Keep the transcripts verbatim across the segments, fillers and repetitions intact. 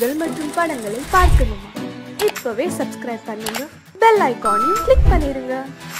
நிகழ்ச்சிகள் மற்றும் படங்களை பார்க்கணுமா? இப்பவே சப்ஸ்கிரைப் பண்ணுங்க, பெல் ஐகானையும் கிளிக் பண்ணிருங்க.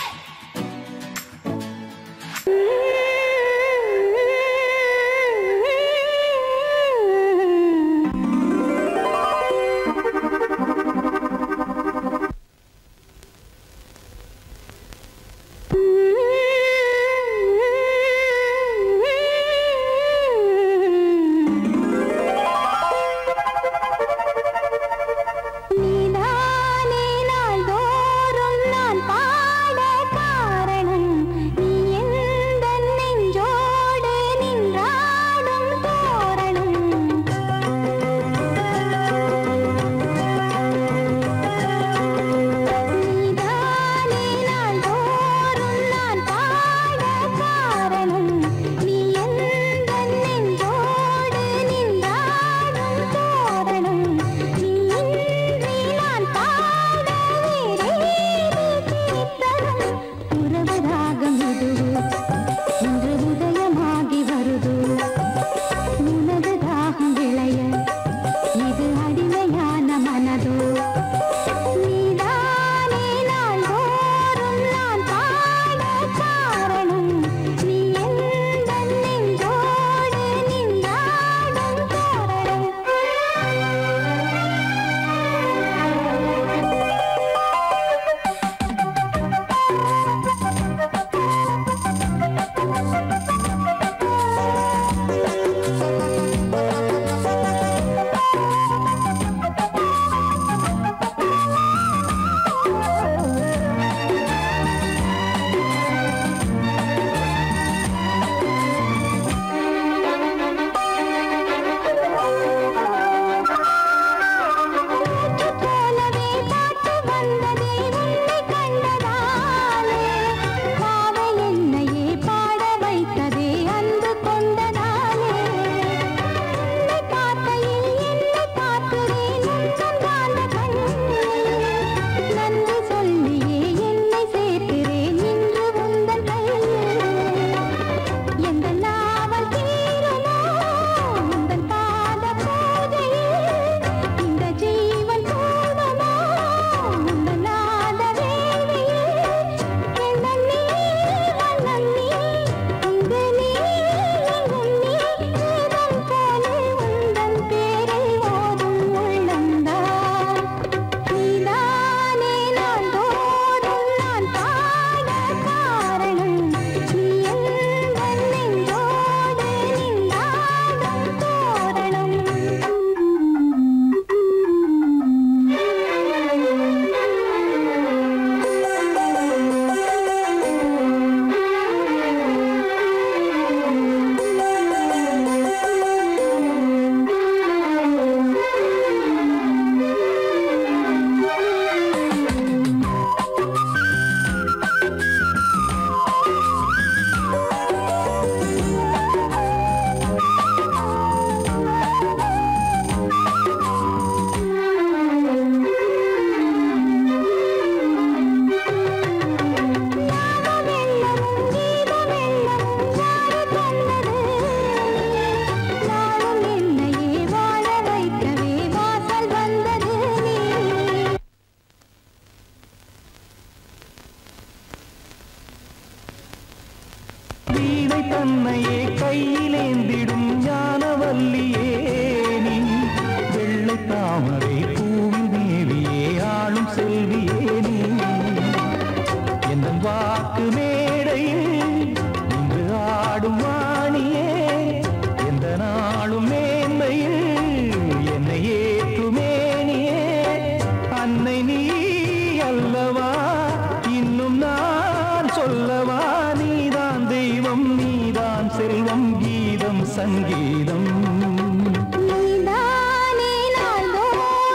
தன்னையே கையிலேந்திடும் ஞானவல்லியே நீ, வெள்ளை தாமரை பூவின் தேவியே, ஆளும் செல்வியே நீ, என் வாக்கு மேடையில் இன்று ஆடும் வாணியே, எந்த நாளும் மேன்மையில் என்னை ஏற்றுமேனியே, அன்னை நீ அல்லவா இன்னும் நான் சொல்லவா, நீதான் தெய்வம் நீதான் செல்வம் கீதம் சங்கீதம். நீதானே நாள்தோறும்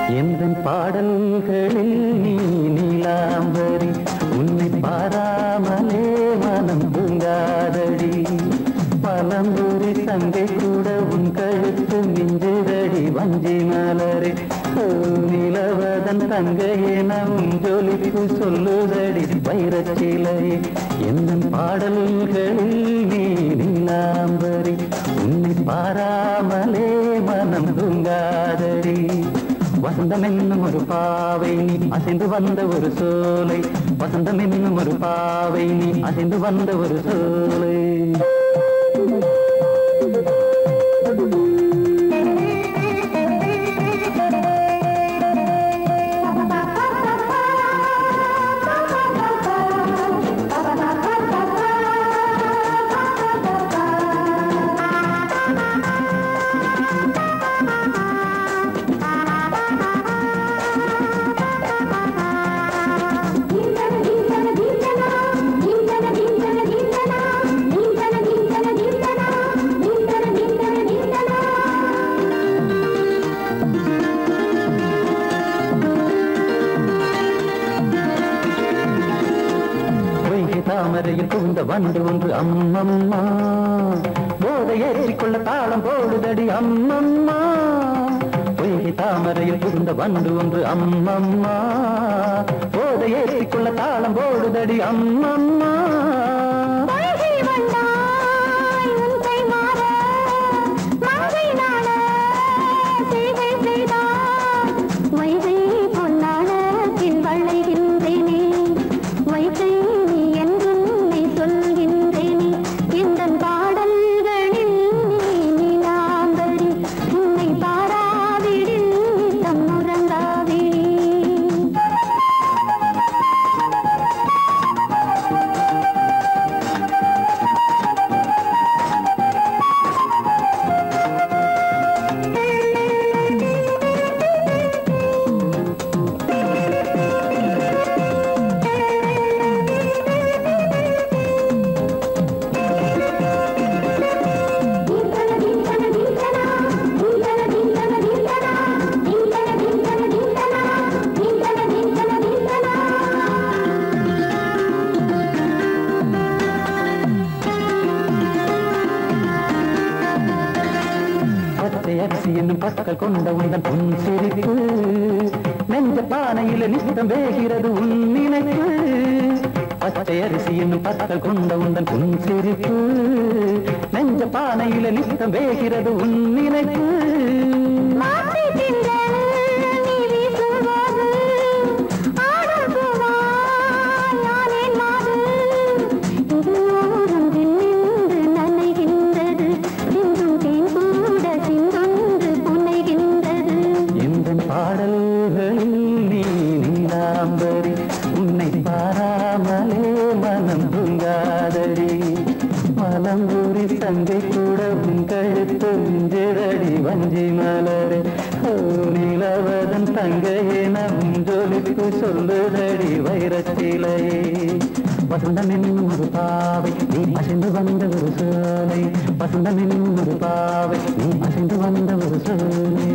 எந்தன் பாடல்களில் நீ நீலாம்பரி உன்னை பாராமலே மனம் தூங்காதடி பலம்புரி தங்கை கூட உன் கழுத்து மிஞ்சுதடி வஞ்சி மலரே நிலவதன் தங்கையே நம் ஜொலிப்பு சொல்லுதடி வைரச்சிலை எந்தன் பாடல்களில் நீ நீலாம்பரி உன்னை பாராமலே மனம் தூங்காதடி வசந்தம் என்னும் ஒரு பாவை நீ அசைந்து வந்த ஒரு சோலை வசந்தம் என்னும் ஒரு பாவை நீ அசைந்து வந்த ஒரு சோலை தாமரையில் புகுந்த வண்டு ஒன்று அம்மம்மா போதை ஏற்றிக்கொள்ள தாளம் போடுதடி அம்மம்மா பொய்கை தாமரையில் புகுந்த வண்டு ஒன்று அம்மம்மா போதை ஏற்றிக்கொள்ள தாளம் போடுதடி அம்மம்மா என்னும் பற்கள் கொண்ட உந்தன் பொன் சிரிப்பு நெஞ்ச பானையில நித்தம் வேகிறது உன் நினைப்பு பச்சை அரிசி என்னும் பற்கள் கொண்ட உந்தன் பொன் சிரிப்பு நெஞ்ச பானையில நித்தம் வேகிறது உன் நினைப்பு தங்கை கூட உன் கழுத்து மிஞ்சிரடி வஞ்சி மலரே நிலவதன் தங்கையே நம் ஜொலிப்பு சொல்லுதடி வைரச்சிலையே வசந்தம் என்னும் ஒரு பாவை நீ அசைந்து வந்த ஒரு சோலை வசந்தம் என்னும் ஒரு பாவை நீ அசைந்து வந்த ஒரு சோலை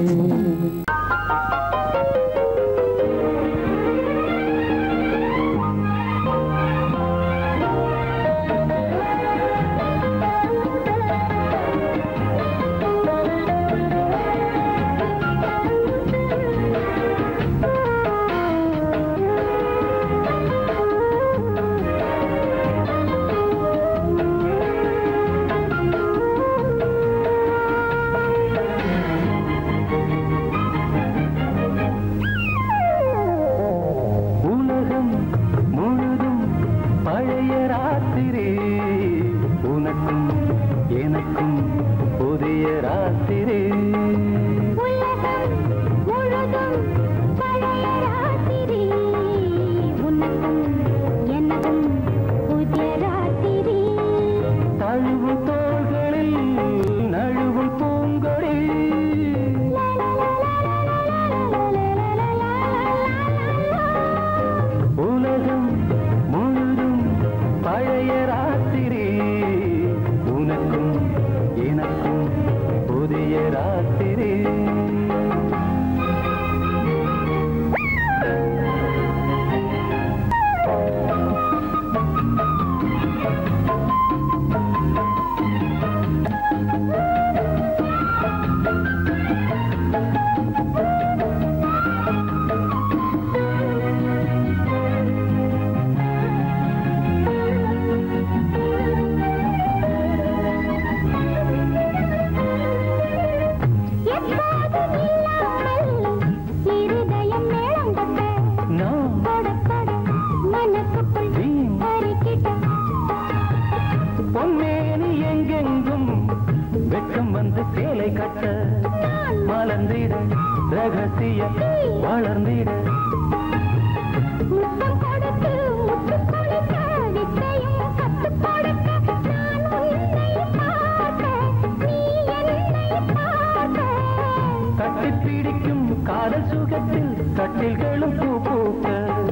பொன்னேனி எங்கெங்கும் வெட்கம் வந்து சேலை கட்ட மலர்ந்திட ரகசிய வளர்ந்திட கட்டிப்பிடிக்கும் காதல் சுகத்தில் கட்டில்களும் பூ பூக்க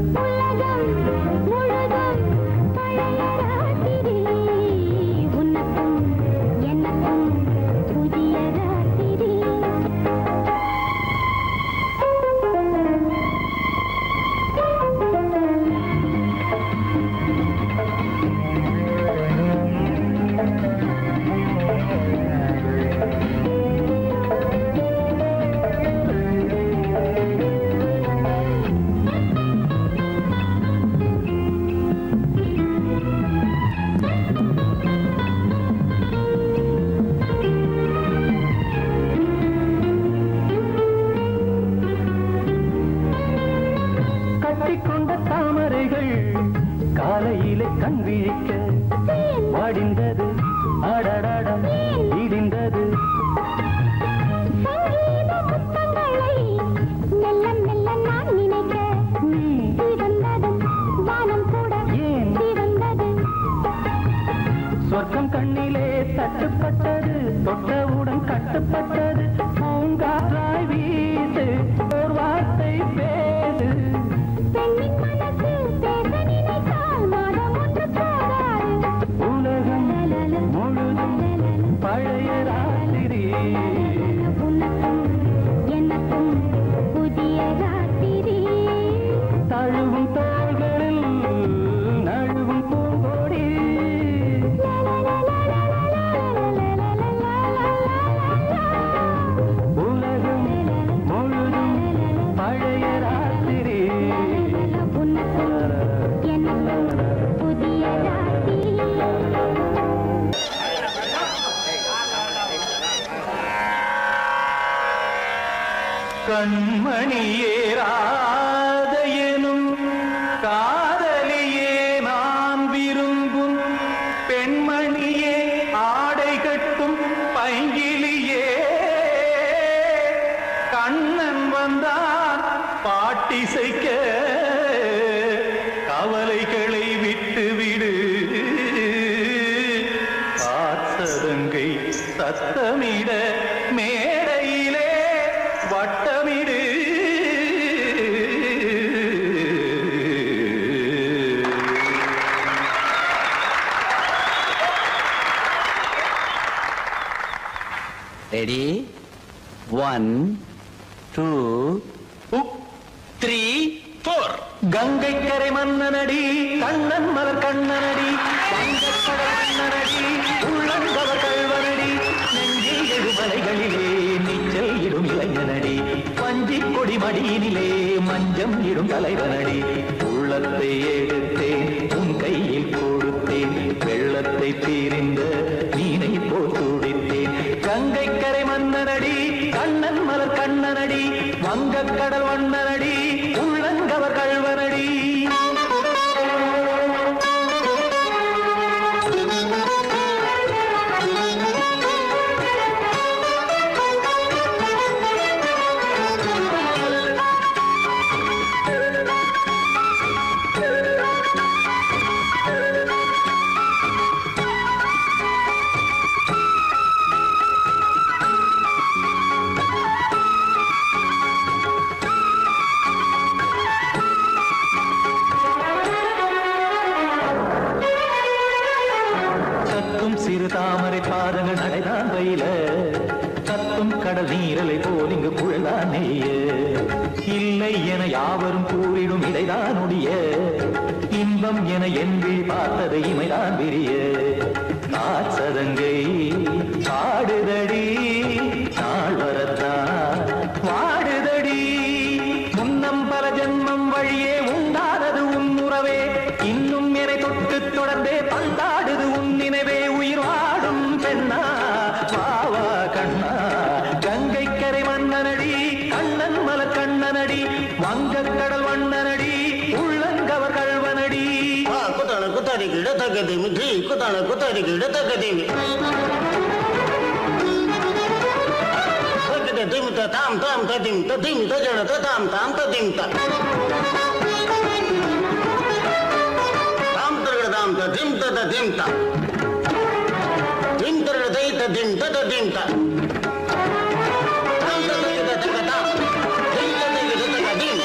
காலையிலே கண் விழிக்க வாடிந்தது அடடட இடிந்தது சொர்க்கம் கண்ணிலே தட்டுப்பட்டது தொட்டவுடன் கட்டுப்பட்டது பூங்காற்றாய் வீசு ஒரு வார்த்தை பேசு உலகம் முழுதும் பழைய ராத்திரி எனக்கும் புதிய ராத்திரி தழுவும் தோள்களில் நழுவும் பூங்கோடி உலகம் முழுதும் பழைய ராத்திரி புதிய ராத்திரி கண்மணியே ராதையனும் காதலியே நான் விரும்பும் பெண்மணியே ஆடை கட்டும் பைங்கிலியே கண்ணன் வந்தான் பாட்டிசைக்க கவலைகளை விட்டுவிடு ஆசதங்கை சத்தமிட மேடையிலே வட்டமிடு ready one two three four Gangai கரை மன்னனடி கண்ணன் மலர் கண்ணனடி வங்கக்கடல் மன்னனடி உள்ளங்கவ கழ்வனடி நெஞ்சில் எழுமலைகளிலே நீச்சல் இடும் இளைஞனடி பஞ்சி கொடி மடியினிலே மஞ்சம் இடும் தலைவனடி உள்ளத்தை எடுத்தேன் உன் கையில் கொடுத்தேன் வெள்ளத்தை தீரிந்த மீனை போல் துடித்தேன் கங்கை கரை மன்னனடி கண்ணன் மலர் கண்ணனடி வங்கக்கடல் வண்ணனடி உள்ளங்கவர் கழ்வனடி சிறு தாமரை பாதங்கள் நடைதான் வயில கத்தும் கடல் நீரலை போல் இங்கு குழல்தான் நெய்ய இல்லை என யாவரும் கூறிடும் இடைதான் உடைய இன்பம் என என்பி பார்த்தது இமைதான் விரிய நாச்சதங்கை பாடுதடி நாள் வரத்தான் வாடுதடி முன்னம் பல ஜென்மம் வழியே உண்டானது உன் உறவே இன்னும் என்னை தொட்டு தொடர்ந்தே பந்தாடுது உன் நினைவே உயிர் வாடும் பெண்ணா பாவா கண்ணா கங்கை கரை மன்னனடி கண்ணன் மலர் கண்ணனடி வங்கக்கடல் வண்ணனடி உள்ளங்கவர் கல்வனடி குத்தான குத்தாரிக்கு இடத்தக்கதேமி தி குத்தான குத்தாரிக்கு இடத்தக்கதேமி திம் தாம் தாம் ததிம் ததிம் தஜன தாம் தாம் ததிம் தாம் தாம் ததிம் ததிம் தாம் திம் தரதை ததிம் ததிம் தாம் தாம் ததை ததகதாம் திம் ததை ததகதிம்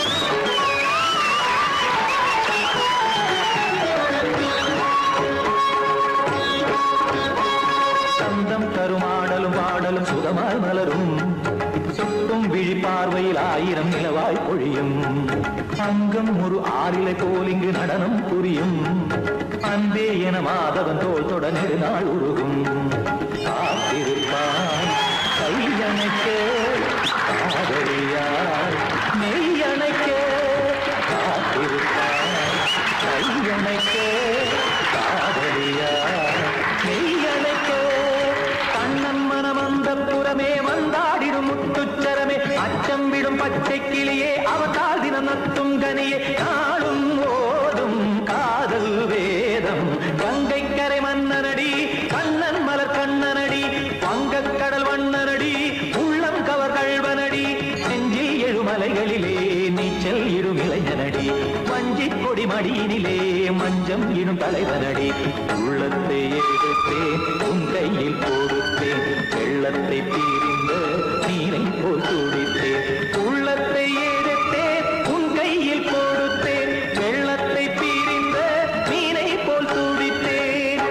சந்தம் கருமாடலும் பாடலும் சுகமாய் மலரும் சுட்டும் விழி பார்வையில் ஆயிரம் நிலவாய் பொழியும் அங்கம் ஒரு ஆறிலை போல் இங்கு நடனம் புரியும் அன்பே என மாதவன் தோல் தொட நெடுநாள் உருகும் காத்திருப்பான் கையணைக்க காதலியார் மெய்யணைக்க காத்திருப்பான் கையணைக்க காதலியார் மெய்யணைக்க கண்ணன் மனமந்த புறமே வந்தாடிடும் முத்துச்சரமே அச்சம் விடும் பச்சை கிளியே அவதால் தினம் நத்தும் கனியே நாளும் ஓதும் காதல் வேதம் கங்கை கரை மன்னனடி கண்ணன் மலர் கண்ணனடி வங்கக்கடல் வண்ணனடி உள்ளம் கவர் கல்வனடி நெஞ்சில் எழுமலைகளிலே நீச்சல் இடும் இளைஞனடி வஞ்சி கொடி மடியினிலே மஞ்சம் இடும் தலைவனடி உள்ளத்தை எடுத்தேன் உன் கையில் கொடுத்தேன் வெள்ளத்தை தீரிந்த நீரை போல் துடித்தேன் உள்ளத்தை எடுத்தேன் உன் கையில் கொடுத்தேன் வெள்ளத்தை தீரிந்த நீரை போல் துடித்தேன்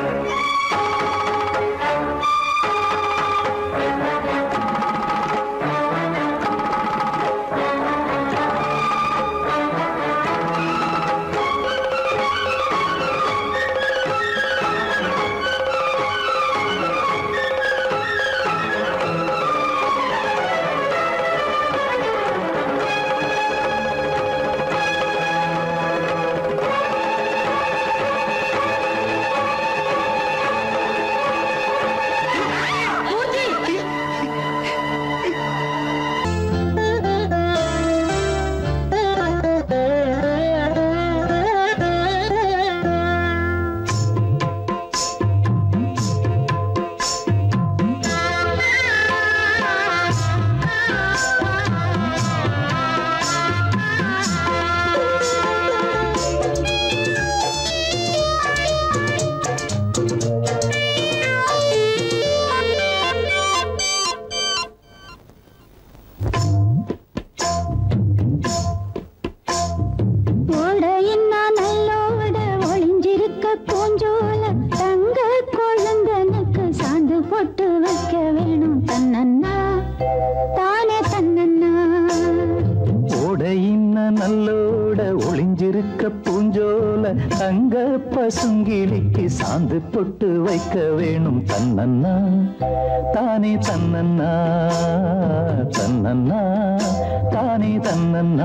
தங்க பசுங்கிலிக்கு சாந்து பொட்டு வைக்க வேணும் தன்னன்னா தானே தன்னன்னா தன்னன்னா தானே தன்னன்னா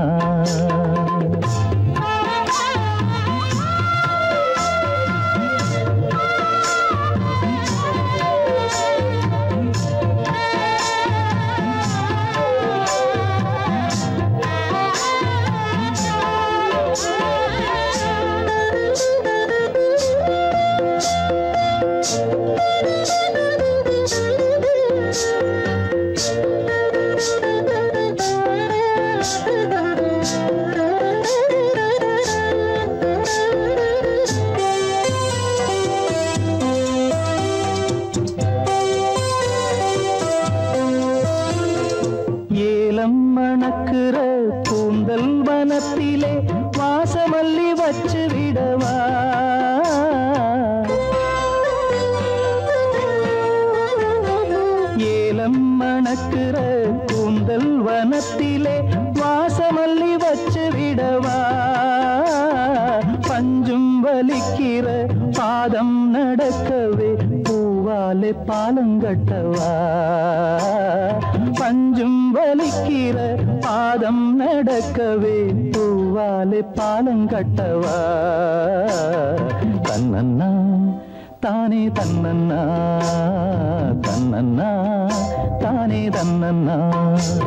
மணக்குற கூந்தல் வனத்திலே வாசமல்லி வச்சு விடவா ஏலம் மணக்குற கூந்தல் வனத்திலே வாசமல்லி வச்சு விடவா பஞ்சும் வலிக்கிற பாதம் நடக்கவே பூவாலே பாலங்கட்டவா பஞ்சும் வலிக்கிற பாதம் நடக்கவே பூவாலே பாலங்கட்டவா தன்னன்னா தானே தன்னன்னா தன்னன்னா தானே தன்னன்னா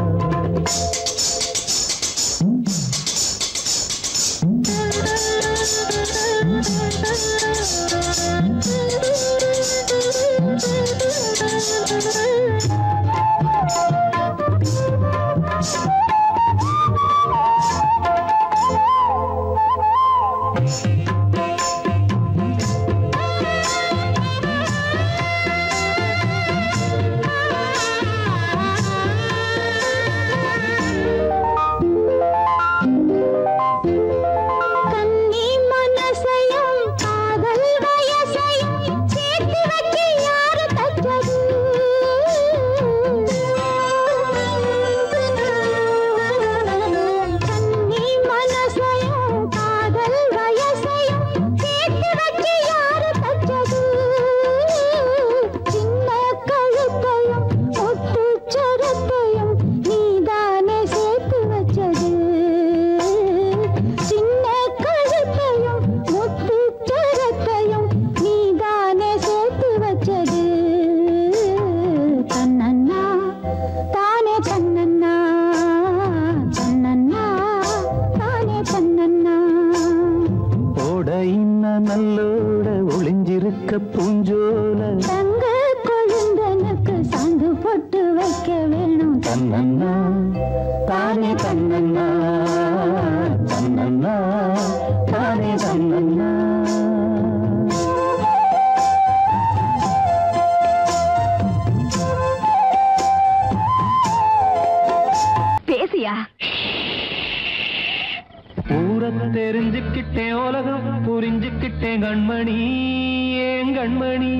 தெரிஞ்சுக்கிட்டேன் உலகம் புரிஞ்சுக்கிட்டேன் கண்மணி ஏன் கண்மணி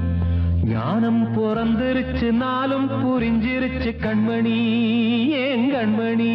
ஞானம் பிறந்திருச்சு நாளும் புரிஞ்சிருச்சு கண்மணி ஏன் கண்மணி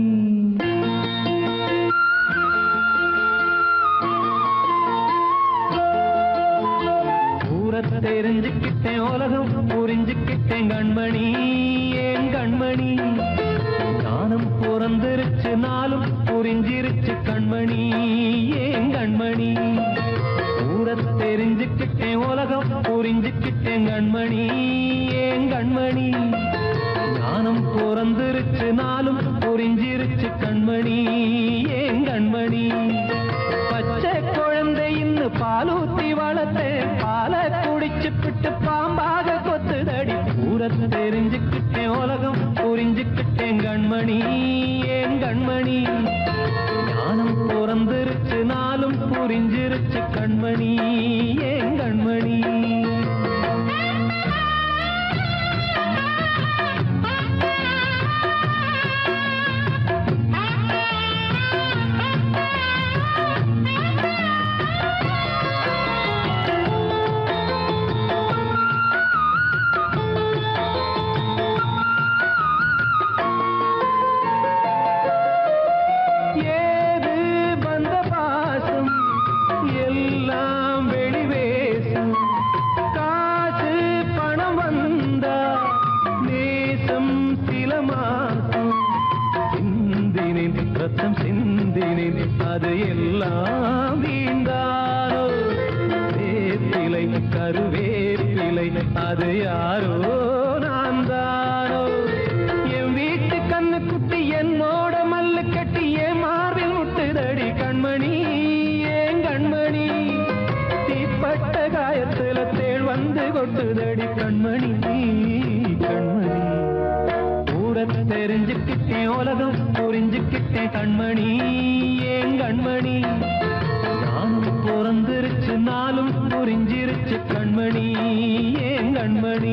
ஊரத் தெரிஞ்சுக்கிட்டேன் உலகம் புரிஞ்சுக்கிட்டேன் கண்மணி ஏன் கண்மணி ஞானம் பிறந்திருச்சு நாளும் புரிஞ்சிருச்சு கண்மணி ஏன் கண்மணி ஊரத் தெரிஞ்சுக்கிட்டேன் உலகம் புரிஞ்சுக்கிட்டேன் கண்மணி ஏன் கண்மணி ஞானம் பிறந்திருச்சு நாளும் புரிஞ்சிருச்சு கண்மணி ஏன் கண்மணி பச்சை குழந்தை இன்னும் பாலூத்தி வளர்த்தேன் பாலை குடிச்சு பிட்டு பாம்பாக கொத்துதடி ஊரத் தெரிஞ்சுக்கிட்டேன் உலகம் புரிஞ்சுக்கிட்டேன் கண்மணி ஏன் கண்மணி ஞானம் பிறந்திருச்சு நாளும் புரிஞ்சிருச்சு கண்மணி ஏன் கண்மணி அது எல்லாம் வீண்டாரோ வேப்பிலை கருவேப்பிலை அது யாரோ நான் தானோ என் வீட்டு கண்ணு குட்டி என்னோட மல்லு கட்டி என் மார்பில் முட்டுதடி கண்மணி ஏன் கண்மணி தீப்பட்ட காயத்துல தேள் வந்து கொட்டுதடி கண்மணி கண்மணி ஊரத் தெரிஞ்சுக்கிட்டேன் உலகம் புரிஞ்சுக்கிட்டேன் கண்மணி ஏன் கண்மணி ஞானம் பிறந்திருச்சு நாளும் புரிஞ்சிருச்சு கண்மணி ஏன் கண்மணி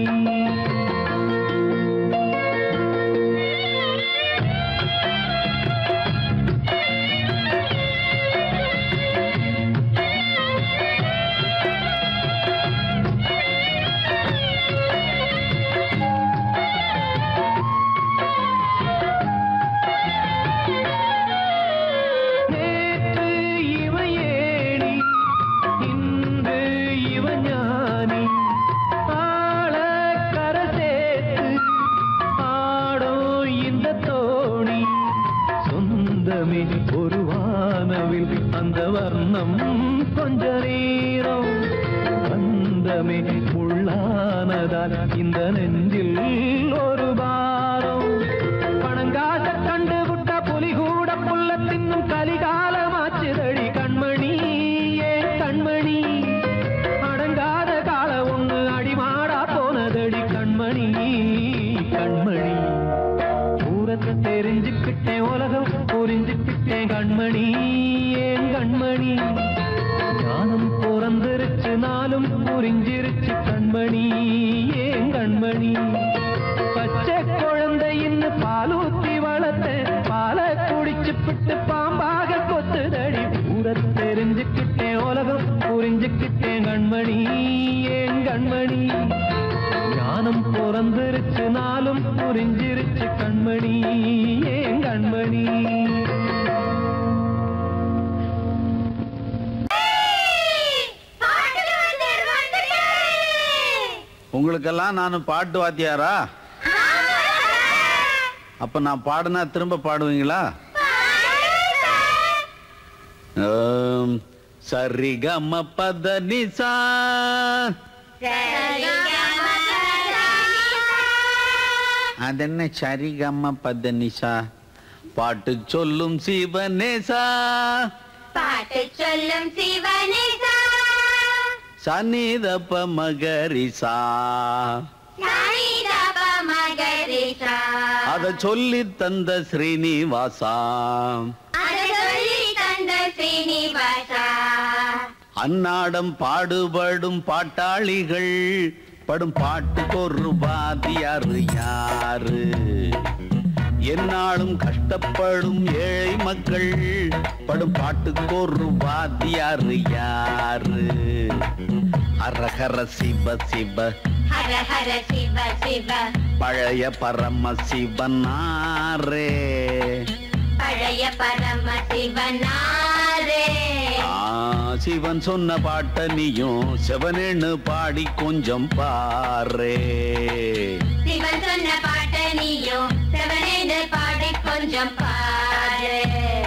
ஒரு வானவில் அந்த வர்ணம் கொஞ்ச நேரம் வந்தமே உள்ளானதால் இந்த நெஞ்சில் ஒரு பாரம் பணங்காசு தெரிஞ்சுக்கிட்டேன் உலகம் புரிஞ்சுக்கிட்டேன் கண்மணி ஏன் கண்மணி ஞானம் பிறந்திருச்சு நாளும் புரிஞ்சிருச்சு கண்மணி ஏன் கண்மணி பச்சை குழந்தையின்னு பாலூத்தி வளர்த்த பாலை குடிச்சுப்பிட்டு பாம்பாக கொத்துதடி ஊர தெரிஞ்சுக்கிட்டேன் உலகம் புரிஞ்சுக்கிட்டேன் கண்மணி ஏன் கண்மணி ஞானம் பிறந்திருச்சு நாளும் புரிஞ்சிருச்சு கண்மணி ஏன் கண்மணி உங்களுக்கெல்லாம் நானும் பாட்டு வாத்தியாரா? அப்ப நான் பாடுனா திரும்ப பாடுவீங்களா? சரிகம பத நிசா அதென்ன சரிகம பத நிசா பாட்டு சொல்லும் சிவனேசா பாட்டு சொல்லும் சிவனேசா சனிதப மகரிசா சனிதப மகரிசா அத சொல்லி தந்த ஸ்ரீனிவாசா அத சொல்லி தந்த ஸ்ரீனிவாசா அன்னாடம் பாடுபடும் பாட்டாளிகள் படும் பாட்டுக்கு ஒரு வாத்தியாரு யாரு என்னாலும் கஷ்டப்படும் ஏழை மக்கள் படும் பாட்டுக்கு ஒரு வாத்தியாரு யாரு அரஹர சிவ சிவ ஹர ஹர சிவ சிவ பழைய பரம சிவனாரே பழைய பரம சிவனாரே சிவன் சொன்ன பாட்ட நீயும் சிவனேன்னு பாடி கொஞ்சம் பாரே சிவன் சொன்ன பாட்ட நீயும் சிவனேன்னு பாடி கொஞ்சம் பாரு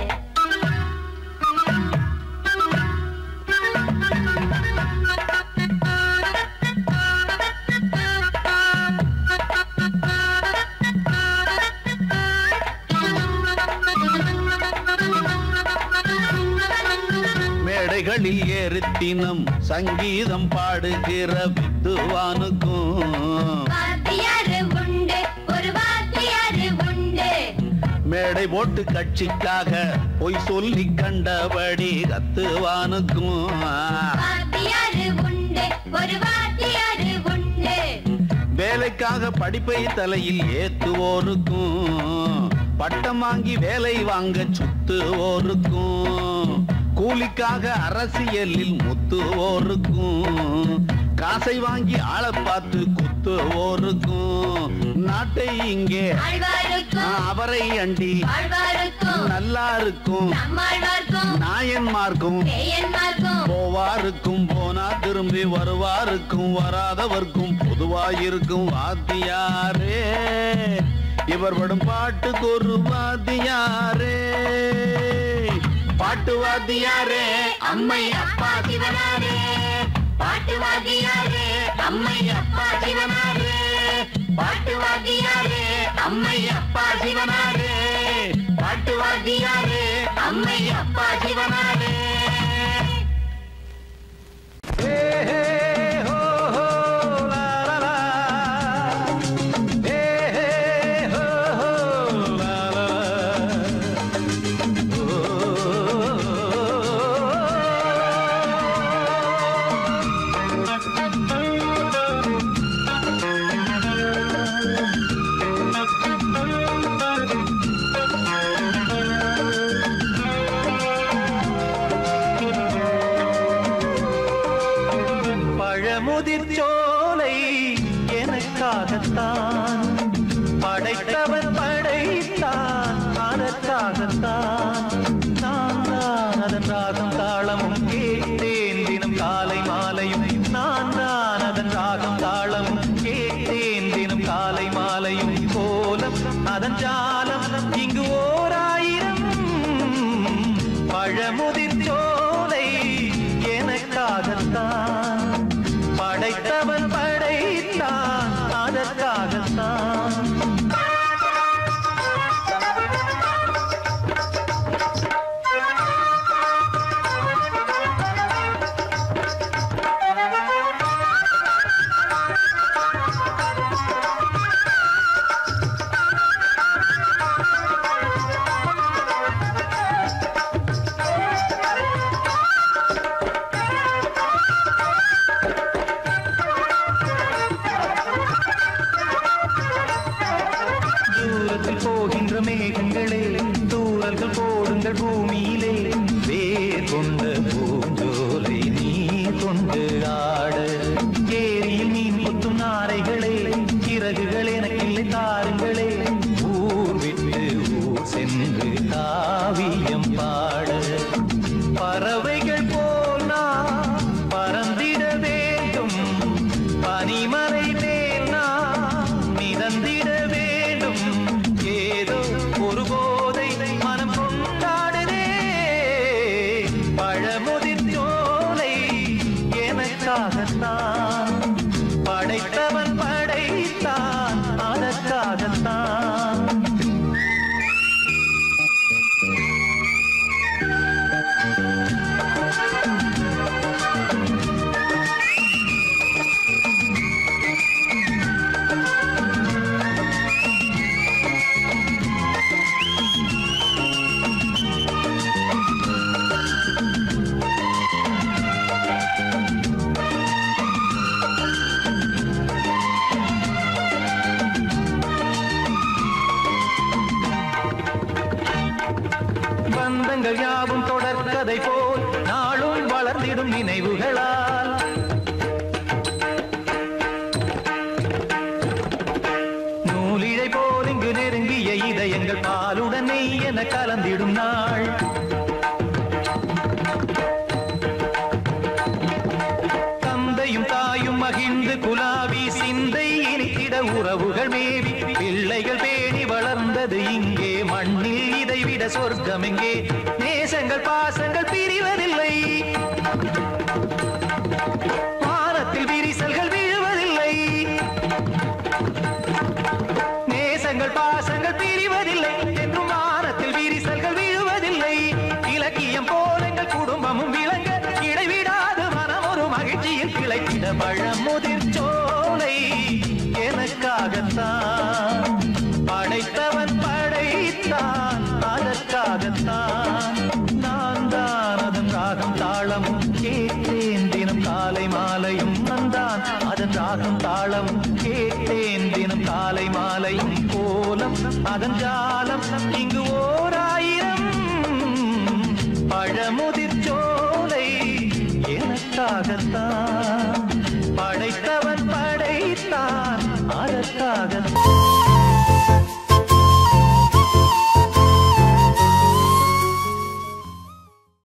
மேடைகளில் ஏறித்தினம் சங்கீதம் பாடுகிற வித்துவானுக்கும் வாத்தியாரு உண்டு ஒரு வாத்தியாரு உண்டு மேடை போட்டு கட்சிக்காக பொய் சொல்லி கண்டபடி கத்துவானுக்கும் வாத்தியாரு உண்டு ஒரு வாத்தியாரு உண்டு வேலைக்காக படிப்பை தலையில் ஏத்துவோருக்கும் பட்டம் வாங்கி வேலை வாங்க சுத்துவோருக்கும் கூலிக்காக அரசியலில் முத்துவோருக்கும் காசை வாங்கி ஆளை பார்த்து குத்துவோருக்கும் நாட்டை இங்கே அவரை அண்டி நல்லா இருக்கும் நாயன்மார்க்கும் போவாருக்கும் போனா திரும்பி வருவாருக்கும் வராதவர்க்கும் பொதுவாயிருக்கும் வாத்தியாரே இவர் படும் பாட்டுக்கு ஒரு வாத்தியாரே பாட்டு வாத்தியாரே அம்மை அப்பா சிவனாரே பாட்டு வாத்தியாரே அம்மை அப்பா சிவனாரே பாட்டு வாத்தியாரே அம்மை அப்பா சிவனாரே பாட்டு வாத்தியாரே அம்மை அப்பா சிவனாரே முதிர்ச்சோலை எனக்காகத்தான் படைத்தவன் படைத்தான் அதற்காகத்தான் நான் தான் அதன் ராகம் தாளமும் கேட்டேன் தினம் காலை மாலையும் நான் தான் அதன் ராகம் தாளமும் கேட்டேன் தினம் காலை மாலையும் கோலம் அதன் ஜாலம் இங்கு ஓராயிரம் பழமுதிர்ச்சோலை எனக்காகத்தான் படைத்தவன் படைத்தான் அதற்காகத்தான் எங்கள் பூமியிலே வேர் கொண்ட பூஞ்சோலை நீ கொண்டு ஆட ஏரியில் மீன் கொத்தும் நாரைகளே சிறகுகள் எனக்கில்லை தாருங்களே ஊர் விட்டு ஊர் சென்று காவியம் பாட பறவைகள் போல் நான் பறந்திட வேண்டும் பனிமலை மேல் நான் மிதந்திட வேண்டும் ஏதோ ஒரு போதை மனம் கொண்டாடுதே பழமுதிர் சோலை எனக்காகத்தான் படைத்தவன் படைத்தான் அதற்காகத்தான் பந்தங்கள் யாவும் தொடர்கதை போல் நாளும் வளர்ந்திடும் நினைவுகளால் நூலிழை போல் இங்கு நெருங்கிய இதயங்கள் பாலுடன் நெய் என கலந்திடும் நாள் தந்தையும் தாயும் மகிழ்ந்து குலாவி சிந்தை இனித்திட உறவுகள் மேவி பிள்ளைகள் பேணி வளர்ந்தது இங்கே மண்ணில் இதைவிட சொர்க்கம் எங்கே நேசங்கள் பாசங்கள் பிரிவதில்லை வானத்தில் விரிசல்கள் விழுவதில்லை நேசங்கள் பாசங்கள் பிரிவதில்லை என்றும் வானத்தில் விரிசல்கள் விழுவதில்லை இலக்கியம் போல எங்கள் குடும்பமும் விளங்க இடைவிடாது மனம் ஒரு மகிழ்ச்சியில் கிளைக்கிட பழமுதிர் சோலை எனக்காகத்தான் படைத்தவன் படைத்தான் அதற்காகத்தான் நான் தான் அதன் ராகம் தாளமும் கேட்டேன் தினம் காலை மாலையும் நந்தான் அதன் ராகம் தாளமும் கேட்டேன் தினம் காலை மாலையும் கோலம் அதன் ஜாலம் இங்கு ஓர் ஆயிரம் பழமுதிர் சோலை எனக்காகத்தான் படைத்தவன்